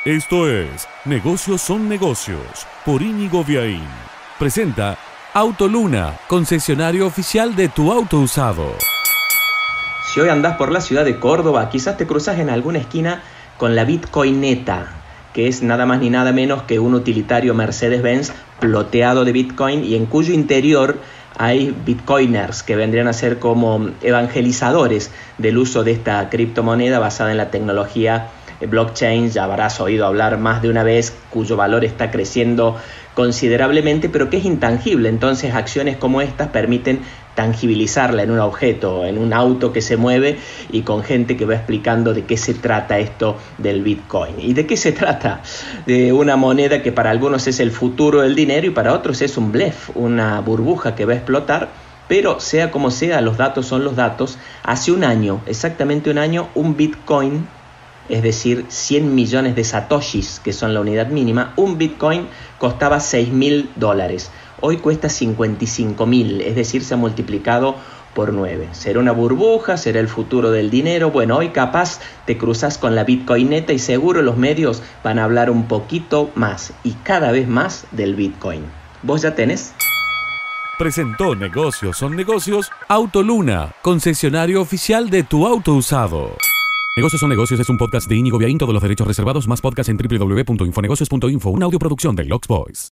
Esto es Negocios son Negocios por Íñigo Viaín. Presenta Autoluna, concesionario oficial de tu auto usado. Si hoy andás por la ciudad de Córdoba, quizás te cruzas en alguna esquina con la Bitcoineta, que es nada más ni nada menos que un utilitario Mercedes-Benz ploteado de Bitcoin y en cuyo interior hay Bitcoiners que vendrían a ser como evangelizadores del uso de esta criptomoneda basada en la tecnología blockchain. Ya habrás oído hablar más de una vez, cuyo valor está creciendo considerablemente, pero que es intangible. Entonces acciones como estas permiten tangibilizarla en un objeto, en un auto que se mueve, y con gente que va explicando de qué se trata esto del Bitcoin. ¿Y de qué se trata? De una moneda que para algunos es el futuro del dinero y para otros es un blef, una burbuja que va a explotar. Pero sea como sea, los datos son los datos. Hace un año, exactamente un año, un Bitcoin, es decir, 100 millones de satoshis, que son la unidad mínima, un Bitcoin costaba $6.000. Hoy cuesta 55.000, es decir, se ha multiplicado por 9. ¿Será una burbuja? ¿Será el futuro del dinero? Bueno, hoy capaz te cruzas con la Bitcoineta y seguro los medios van a hablar un poquito más y cada vez más del Bitcoin. ¿Vos ya tenés? Presentó Negocios son Negocios Autoluna, concesionario oficial de tu auto usado. Negocios son Negocios es un podcast de Íñigo Viaín, todos los derechos reservados, más podcast en www.infonegocios.info, una audioproducción de Lux Boys.